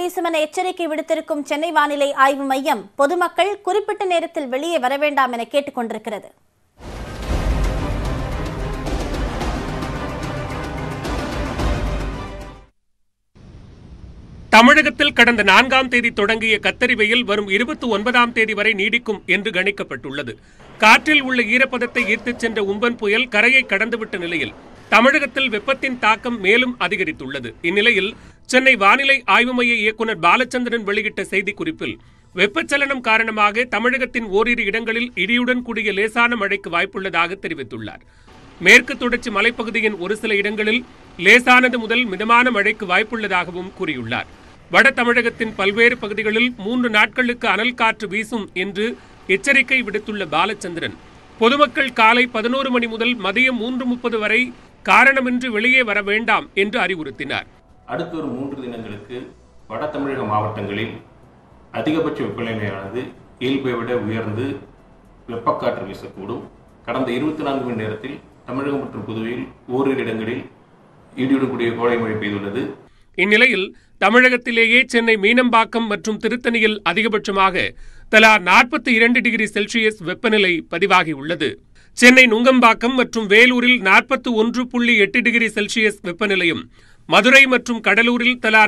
வீசும் என எச்சரிக்கை விடுத்திருக்கும் சென்னை வானிலை ஆய்வு மையம் பொதுமக்கள் குறிப்பிட்ட நேரத்தில் வெளியே வர வேண்டாம் என கேட்டுக் கொண்டிருக்கிறது. தமிழகத்தில் கடந்த 4ஆம் தேதி தொடங்கிய கத்தரி வெயில் வரும் 29ஆம் தேதி வரை நீடிக்கும் என்று கணிக்கப்பட்டுள்ளது. காற்றில் உள்ள ஈரப்பதத்தை ஈர்த்துச் சென்ற உம்பன் புயல் கரையை கடந்துவிட்ட நிலையில் தமிழகத்தில் வெப்பத்தின் தாக்கம் மேலும் அதிகரித்துள்ளது. இந்நிலையில் சென்னை வானிலை ஆய்வு மைய இயக்குநர் பாலச்சந்திரன் வெளியிட்ட செய்திக்குறிப்பில் வெப்பச்சலனம் காரணமாக தமிழகத்தின் ஓரிரு இடங்களில் இடியுடன் கூடிய லேசான மழைக்கு வாய்ப்புள்ளதாக தெரிவித்துள்ளார். மேற்கு தொடர்ச்சி மலைப்பகுதியின் ஒரு சில இடங்களில் லேசானது முதல் மிதமான மழைக்கு வாய்ப்புள்ளதாகவும் கூறியுள்ளார். வட தமிழகத்தின் பல்வேறு பகுதிகளில் 3 நாட்களுக்கு அனல் காற்று வீசும் என்று எச்சரிக்கை விடுத்துள்ள பாலச்சந்திரன், பொதுமக்கள் காலை 11 மணி முதல் மதியம் 3:30 வரை காரணமின்றி வெளியே வர வேண்டாம் என்று அறிவுறுத்தினார். அடுத்த ஒரு 3 தினங்களுக்கு வட தமிழக மாவட்டங்களில் அதிகபட்ச வெப்பநிலையானது இயல்பை விட உயர்ந்து வெப்பக்காற்று வீசக்கூடும். கடந்த 24 மணி நேரத்தில் தமிழகம் மற்றும் புதுவையில் ஓரிரு இடங்களில் இடியுடன் கூடிய கோடை மழை பெய்துள்ளது. இந்நிலையில் தமிழகத்திலேயே சென்னை மீனம்பாக்கம் மற்றும் திருத்தணியில் அதிகபட்சமாக தலா 42 டிகிரி செல்சியஸ் வெப்பநிலை பதிவாகியுள்ளது. சென்னை நுங்கம்பாக்கம் மற்றும் வேலூரில் 41.8 டிகிரி செல்சியஸ் வெப்பநிலையும், மதுரை மற்றும் கடலூரில் தலா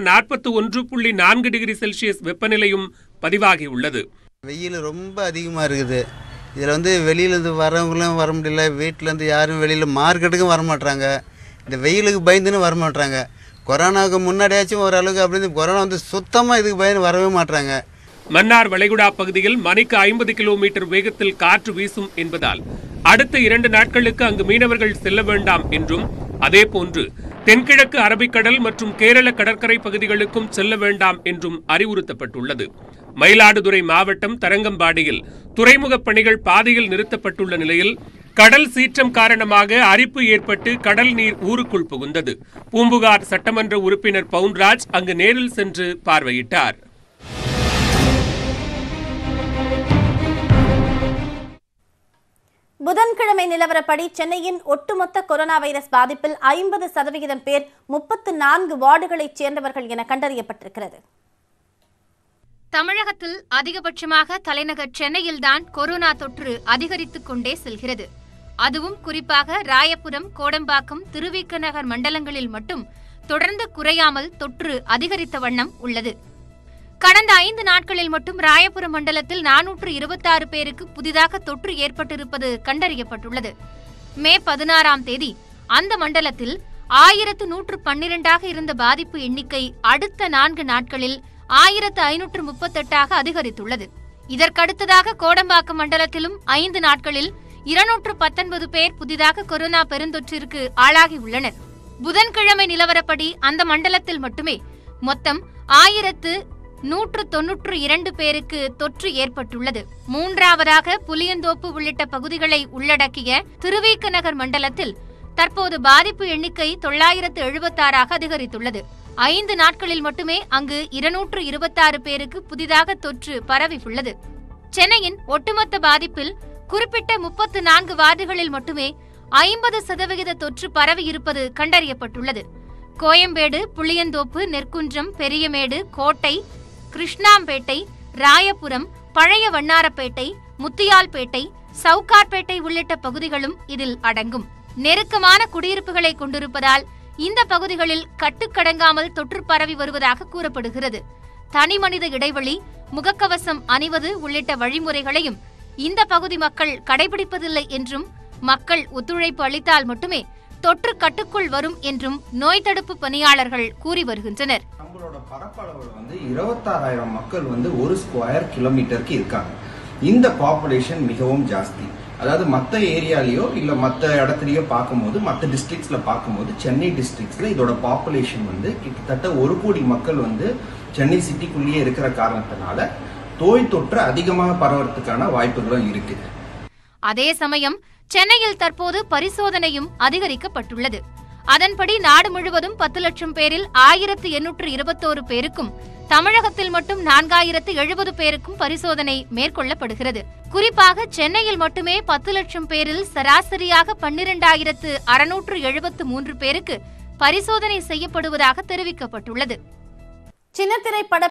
41.4 டிகிரி செல்சியஸ் வெப்பநிலையும் பதிவாகியுள்ளது. வெயில் ரொம்ப அதிகமாக இருக்குது. இதில் வெளியிலேருந்து வரவங்களும் வர முடியல, வீட்டிலேருந்து யாரும் வெளியில் மார்க்கெட்டுக்கும் வரமாட்டாங்க. இந்த வெயிலுக்கு பயந்துன்னு வரமாட்டாங்க. கொரோனாவுக்கு முன்னாடியாச்சும் ஓரளவுக்கு அப்படி கொரோனா சுத்தமாக இதுக்கு பயந்து வரவே மாட்டாங்க. மன்னார் வளைகுடா பகுதியில் மணிக்கு 50 கிலோமீட்டர் வேகத்தில் காற்று வீசும் என்பதால் அடுத்த 2 நாட்களுக்கு அங்கு மீனவர்கள் செல்ல வேண்டாம் என்றும், அதேபோன்று தென்கிழக்கு அரபிக்கடல் மற்றும் கேரள கடற்கரை பகுதிகளுக்கும் செல்ல வேண்டாம் என்றும் அறிவுறுத்தப்பட்டுள்ளது. மயிலாடுதுறை மாவட்டம் தரங்கம்பாடியில் துறைமுகப் பணிகள் பாதியில் நிறுத்தப்பட்டுள்ள நிலையில் கடல் சீற்றம் காரணமாக அரிப்பு ஏற்பட்டு கடல் நீர் ஊருக்குள் புகுந்தது. பூம்புகார் சட்டமன்ற உறுப்பினர் பவுன்ராஜ் அங்கு நேரில் சென்று பார்வையிட்டார். புதன்கிழமை நிலவரப்படி சென்னையின் ஒட்டுமொத்த கொரோனா வைரஸ் பாதிப்பில் 50% பேர் 34 வார்டுகளைச் சேர்ந்தவர்கள் என கண்டறியப்பட்டிருக்கிறது. தமிழகத்தில் அதிகபட்சமாக தலைநகர் சென்னையில்தான் கொரோனா தொற்று அதிகரித்துக் கொண்டே செல்கிறது. அதுவும் குறிப்பாக ராயபுரம், கோடம்பாக்கம், திருவிக நகர் மண்டலங்களில் மட்டும் தொடர்ந்து குறையாமல் தொற்று அதிகரித்த வண்ணம் உள்ளது. கடந்த 5 நாட்களில் மட்டும் ராயபுரம் மண்டலத்தில் 426 பேருக்கு புதிதாக தொற்று ஏற்பட்டிருப்பது கண்டறியப்பட்டுள்ளது. மே 16ஆம் தேதி அந்த மண்டலத்தில் 1112ஆக இருந்த பாதிப்பு எண்ணிக்கை அடுத்த 4 நாட்களில் 1538ஆக அதிகரித்துள்ளது. இதற்கடுத்ததாக கோடம்பாக்கம் மண்டலத்திலும் 5 நாட்களில் 219 பேர் புதிதாக கொரோனா பெருந்தொற்றிற்கு ஆளாகியுள்ளனர். புதன்கிழமை நிலவரப்படி அந்த மண்டலத்தில் மட்டுமே மொத்தம் 1192 பேருக்கு தொற்று ஏற்பட்டுள்ளது. 3ஆவதாக புளியந்தோப்பு உள்ளிட்ட பகுதிகளை உள்ளடக்கிய திருவிக நகர் மண்டலத்தில் தற்போது பாதிப்பு எண்ணிக்கை 976ஆக அதிகரித்துள்ளது. 5 நாட்களில் மட்டுமே அங்கு 226 பேருக்கு புதிதாக தொற்று பரவியுள்ளது. சென்னையின் ஒட்டுமொத்த பாதிப்பில் குறிப்பிட்ட 34 வார்டுகளில் மட்டுமே 50% தொற்று பரவி இருப்பது கண்டறியப்பட்டுள்ளது. கோயம்பேடு, புளியந்தோப்பு, நெற்குன்றம், பெரியமேடு, கோட்டை, கிருஷ்ணாம்பேட்டை, ராயபுரம், பழைய வண்ணாரப்பேட்டை, முத்தியால்பேட்டை, சவுகார்பேட்டை உள்ளிட்ட பகுதிகளும் இதில் அடங்கும். நெருக்கமான குடியிருப்புகளை கொண்டிருப்பதால் இந்த பகுதிகளில் கட்டுக்கடங்காமல் தொற்று பரவி வருவதாக கூறப்படுகிறது. தனிமனித இடைவெளி, முகக்கவசம் அணிவது உள்ளிட்ட வழிமுறைகளையும் இந்த பகுதி மக்கள் கடைபிடிப்பதில்லை என்றும், மக்கள் ஒத்துழைப்பு அளித்தால் மட்டுமே தொற்று கட்டுக்குள் வரும் என்றும் நோய் தடுப்பு பணியாளர்கள் கூறி வருகின்றனர். நம்மளோட பரப்பளவு 26,000 மக்கள் ஒரு ஸ்கொயர் கிலோமீட்டருக்கு இருக்காங்க. இந்த பாப்புலேஷன் மிகவும் ஜாஸ்தி. அதாவது மற்ற ஏரியாலேயோ இல்ல மற்ற இடத்துலயோ பார்க்கும்போது, மற்ற டிஸ்ட்ரிக்ட்ஸ்ல பார்க்கும்போது, சென்னை டிஸ்ட்ரிக்ட்ஸ்ல இதோட பாப்புலேஷன் கிட்டத்தட்ட 1 கோடி மக்கள் சென்னை சிட்டிக்குள்ளேயே இருக்கிற காரணத்தினால நோய் தொற்று அதிகமாக பரவறதுக்கான வாய்ப்புகளும் இருக்கு. அதே சமயம் சென்னையில் தற்போது பரிசோதனையும் அதிகரிக்கப்பட்டுள்ளது. அதன்படி நாடு முழுவதும் 10 லட்சம் பேரில் 1821 பேருக்கும், தமிழகத்தில் மட்டும் 4070 பேருக்கும் பரிசோதனை மேற்கொள்ளப்படுகிறது. குறிப்பாக சென்னையில் மட்டுமே 10 லட்சம் பேரில் சராசரியாக 12,673 பேருக்கு பரிசோதனை செய்யப்படுவதாக தெரிவிக்கப்பட்டுள்ளது. சின்னத்திரை பட